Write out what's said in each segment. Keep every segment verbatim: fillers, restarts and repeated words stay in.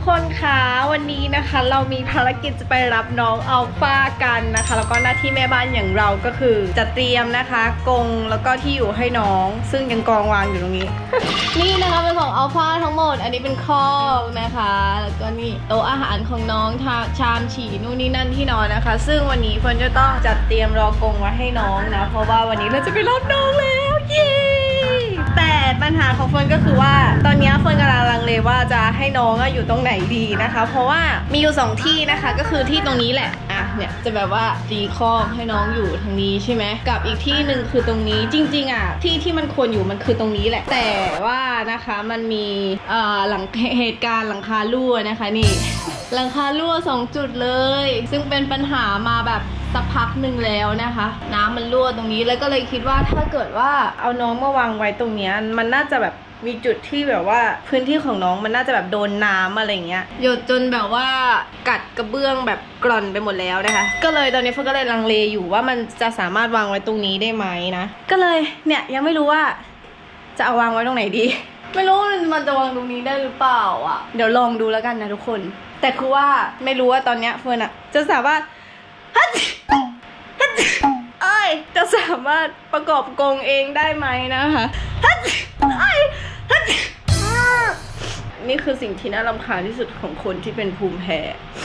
คนคะวันนี้นะคะเรามีภารกิจจะไปรับน้องอัลฟากันนะคะแล้วก็หน้าที่แม่บ้านอย่างเราก็คือจะเตรียมนะคะกรงแล้วก็ที่อยู่ให้น้องซึ่งยังกองวางอยู่ตรงนี้ นี่นะคะเป็นของอัลฟาทั้งหมดอันนี้เป็นคอกนะคะแล้วก็นี่โต๊ะอาหารของน้องชามฉี่นู่นนี่นั่นที่นอนนะคะซึ่งวันนี้เฟิร์นจะต้องจัดเตรียมรอกรงไว้ให้น้องนะเพราะว่าวันนี้เราจะไปรับน้องแล้วเย้แต่ปัญหาของเฟิร์นก็คือว่าตอนนี้เฟิร์นกำลังลังเลว่าจะให้น้องอยู่ตรงไหนดีนะคะเพราะว่ามีอยู่สองที่นะคะก็คือที่ตรงนี้แหละอ่ะเนี่ยจะแบบว่าตีคอกให้น้องอยู่ทางนี้ใช่ไหมกับอีกที่หนึ่งคือตรงนี้จริงๆอ่ะที่ที่มันควรอยู่มันคือตรงนี้แหละแต่ว่านะคะมันมีเอ่อหลังเหตุการณ์หลังคารั่วนะคะนี่ หลังคารั่วสองจุดเลยซึ่งเป็นปัญหามาแบบสักพักหนึ่งแล้วนะคะน้ำมันรั่วตรงนี้แล้วก็เลยคิดว่าถ้าเกิดว่าเอาน้องมาวางไว้ตรงนี้มันน่าจะแบบมีจุดที่แบบว่าพื้นที่ของน้องมันน่าจะแบบโดนน้ำอะไรเงี้ยหยดจนแบบว่ากัดกระเบื้องแบบกร่อนไปหมดแล้วนะคะก็เลยตอนนี้เฟิร์นก็เลยลังเลอยู่ว่ามันจะสามารถวางไว้ตรงนี้ได้ไหมนะก็เลยเนี่ยยังไม่รู้ว่าจะเอาวางไว้ตรงไหนดีไม่รู้มันจะวางตรงนี้ได้หรือเปล่าอ่ะเดี๋ยวลองดูแล้วกันนะทุกคนแต่คือว่าไม่รู้ว่าตอนเนี้ยเฟิร์นอะจะสามารถฮัทฮัทเอ้ยจะสามารถประกอบกรงเองได้ไหมนะคะฮัทเอ้ยฮัทนี่คือสิ่งที่น่ารำคาญที่สุดของคนที่เป็นภูมิแพ้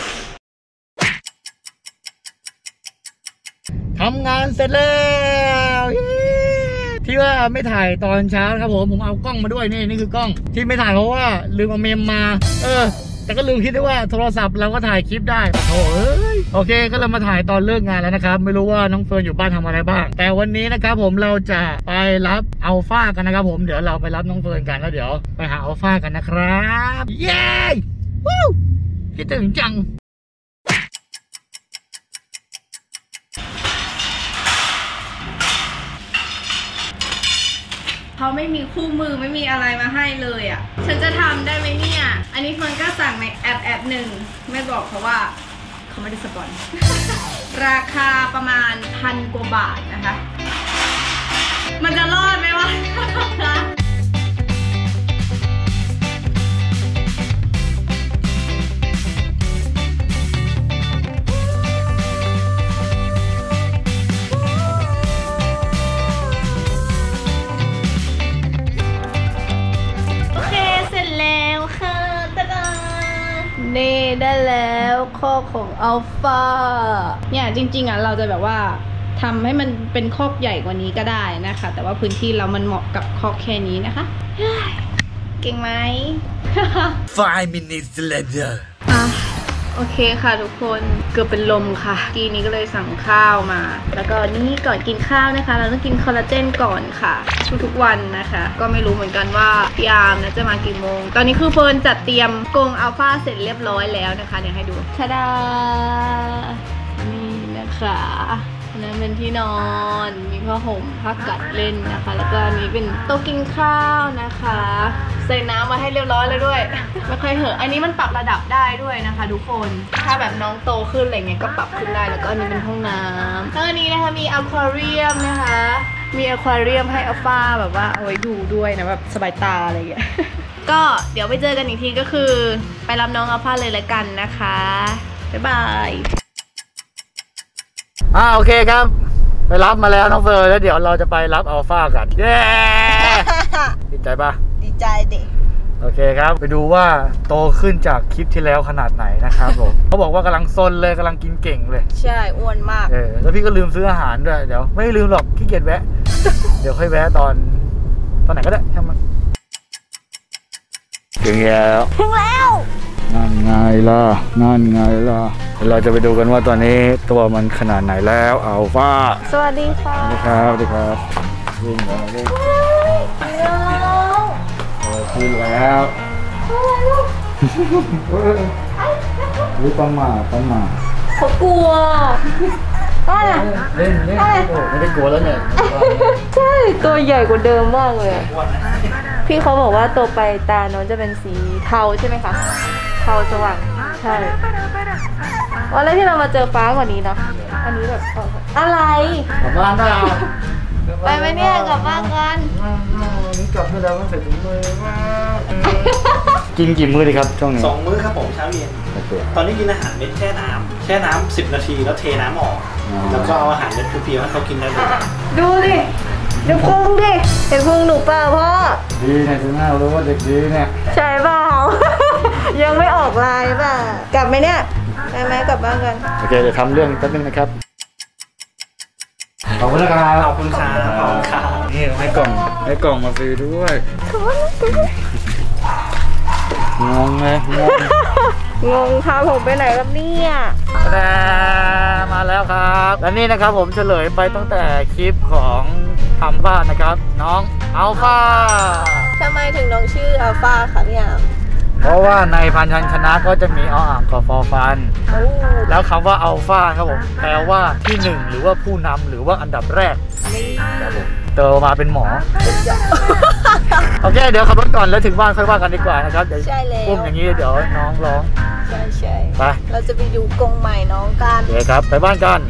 ทำงานเสร็จแล้วที่ว่าไม่ถ่ายตอนเช้าครับผมผมเอากล้องมาด้วยนี่นี่คือกล้องที่ไม่ถ่ายเพราะว่าลืมเอาเมมมาเออแต่ก็ลืมคิดได้ว่าโทรศัพท์เราก็ถ่ายคลิปได้โอ้ยโอเคก็เลยมาถ่ายตอนเลิกงานแล้วนะครับไม่รู้ว่าน้องเฟิร์นอยู่บ้านทำอะไรบ้างแต่วันนี้นะครับผมเราจะไปรับอัลฟากันนะครับผมเดี๋ยวเราไปรับน้องเฟิร์นกันแล้วเดี๋ยวไปหาอัลฟากันนะครับเย้วู้คิดถึงจังเขาไม่มีคู่มือไม่มีอะไรมาให้เลยอ่ะฉันจะทำได้ไหมเนี่ยอันนี้เฟิร์นก็สั่งในแอปแอปหนึ่งไม่บอกเขาว่าเขาไม่ได้สปอน ราคาประมาณพันกว่าบาทนะคะมันจะรอดไหมวะ นี่ได้แล้วข้อของอัลฟาเนี่ยจริงๆอ่ะเราจะแบบว่าทำให้มันเป็นคอกใหญ่กว่านี้ก็ได้นะคะแต่ว่าพื้นที่เรามันเหมาะกับคอกแค่นี้นะคะเก่งไหม five minutes later อ่ะโอเคค่ะทุกคนเกือบเป็นลมค่ะทีนี้ก็เลยสั่งข้าวมาแล้วก็นี่ก่อนกินข้าวนะคะเราต้องกินคอลลาเจนก่อนค่ะทุกๆวันนะคะก็ไม่รู้เหมือนกันว่าพี่อาร์มนะจะมากี่โมงตอนนี้คือเฟิร์นจัดเตรียมกรงอัลฟาเสร็จเรียบร้อยแล้วนะคะเดี๋ยวให้ดูชาดานี่นะคะนั่นเป็นที่นอนมีผ้าห่มผ้ากัดเล่นนะคะแล้วก็อันนี้เป็นโต๊ะกินข้าวนะคะใส่น้ำมาให้เรียบร้อยแล้วด้วยไม่ค่อยเหอะอันนี้มันปรับระดับได้ด้วยนะคะทุกคนถ้าแบบน้องโตขึ้นอะไรเงี้ยก็ปรับขึ้นได้แล้วก็อันนี้เป็นห้องน้ำแล้วอันนี้นะคะมีอควาเรียมนะคะมีอควาเรียมให้อัลฟาแบบว่าเอาไว้ดูด้วยนะแบบสบายตาอะไรอย่างเงี้ยก็เดี๋ยวไปเจอกันอีกทีก็คือไปรับน้องอัลฟาเลยละกันนะคะบ๊ายบายอ่าโอเคครับไปรับมาแล้วน้องเฟิร์นแล้วเดี๋ยวเราจะไปรับอัลฟากันเย้ ดีใจปะดีใจเด็กโอเคครับไปดูว่าโตขึ้นจากคลิปที่แล้วขนาดไหนนะครับผม เขาบอกว่ากำลังซนเลยกำลังกินเก่งเลยใช่อ้วนมากเออแล้วพี่ก็ลืมซื้ออาหารด้วยเดี๋ยวไม่ลืมหรอกขี้เกียจแวะ เดี๋ยวค่อยแวะตอนตอนไหนก็ได้ช่างมันถึงแล้วถึงแล้วนั่นไงล่ะนั่นไงล่ะเราจะไปดูกันว่าตอนนี้ตัวมันขนาดไหนแล้วอัลฟาสวัสดีค่ะสวัสดีครับสวัสดีครับวิ่งแล้ววิ่งแล้วโอ้ขึ้นแล้ววิปังมาปังมาเขากลัวอะไรเล่นเล่นไม่ได้กลัวแล้วเนี่ยใช่ตัวใหญ่กว่าเดิมมากเลยพี่เขาบอกว่าตัวไปตาน้องจะเป็นสีเทาใช่ไหมคะเทาสว่างใช่วันแรกที่เรามาเจอฟ้ากว่านี้เนาะอันนี้แบบอะไรกลับบ้านได้ไปไหมเนี่ยกลับบ้านกันนี่กลับไปแล้วก็ใส่ถุงมือมากินกี่มื้อดีครับช่วงนี้สองมื้อครับผมเช้าเย็นโอเคตอนนี้กินอาหารเม็ดแช่น้ำแช่น้ำสิบนาทีแล้วเทน้ำออกอ๋อแล้วก็เอาอาหารเม็ดเพียวๆให้เขากินได้เลยดูดิเดี๋ยวพุงดิเห็นพุงหนูเปล่าพ่อดีเนี่ยถึงหน้ารู้ว่าเด็กดีเนี่ยใช่เปล่า ยังไม่ออกลายป่ะกลับไหมเนี่ยได้ไหมกลับบ้านกันโอเคเดี๋ยวทำเรื่องแป๊บนึงนะครับขอบคุณนะครับขอบคุณครับขอบคุณครับนี่ให้กล่องให้กล่องมาฟรีด้วยงงเลยงงงงพาผมไปไหนครับเนี่ยแต่มาแล้วครับและนี่นะครับผมเฉลยไปตั้งแต่คลิปของทำบ้านนะครับ น้องอัลฟาทำไมถึงน้องชื่ออัลฟาคะพี่อามเพราะว่าในพันชันชนะก็จะมีออ่างกับฟอฟันโอ้แล้วคำว่าอัลฟาครับผมแปลว่าที่หนึ่งหรือว่าผู้นำหรือว่าอันดับแรกนี่ครับผมเติมมาเป็นหมอ โอเคเดี๋ยวขับรถก่อนแล้วถึงบ้านค่อยว่ากันดีกว่านะครับเดี๋ยวใช่แล้วปุ้มอย่างนี้เดี๋ยวน้องร้องใช่ใช่ไปเราจะไปดูกรงใหม่น้องกันโอเคครับไปบ้านกัน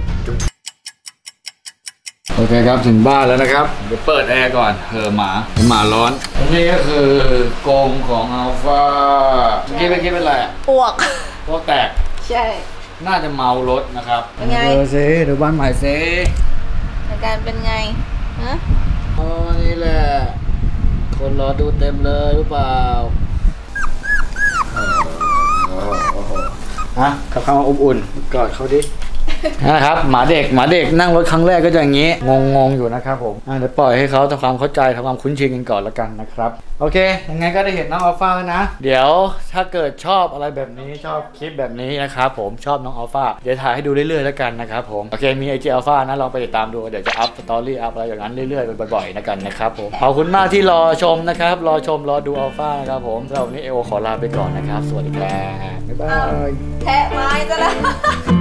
โอเคครับถึงบ้านแล้วนะครับเดี๋ยวเปิดแอร์ก่อนเออหมาหมาร้อนนี่ก็คือกรงของอัลฟาเมื่อกี้เมื่อกี้เป็นอะไรอ่ะปวกพวกแตกใช่น่าจะเมารถนะครับเป็นไงเออซิเดี๋ยวบ้านใหม่ซิอาการเป็นไงฮะอ๋อนี่แหละคนรอดูเต็มเลยหรือเปล่าฮะกับคำว่าอบอุ่นกอดเขาดินะครับหมาเด็กหมาเด็กนั่งรถครั้งแรกก็จะอย่างนี้งงๆอยู่นะครับผมอ่ะเดี๋ยวปล่อยให้เขาทำความเข้าใจทำความคุ้นชินกันก่อนละกันนะครับโอเคยังไงก็ได้เห็นน้องอัลฟาแล้วนะเดี๋ยวถ้าเกิดชอบอะไรแบบนี้ชอบคลิปแบบนี้นะครับผมชอบน้องอัลฟาเดี๋ยวถ่ายให้ดูเรื่อยๆแล้วกันนะครับผมโอเคมีไอจีอัลฟานะลองไปติดตามดูเดี๋ยวจะอัพสตอรี่อัพอะไรอย่างนั้นเรื่อยๆบ่อยๆนะกันนะครับผมขอบคุณมากที่รอชมนะครับรอชมรอดูอัลฟานะครับผมสำหรับวันนี้เอโอขอลาไปก่อนนะครับสวัสดีครับบ๊ายบายแทะไม้ซะแล้ว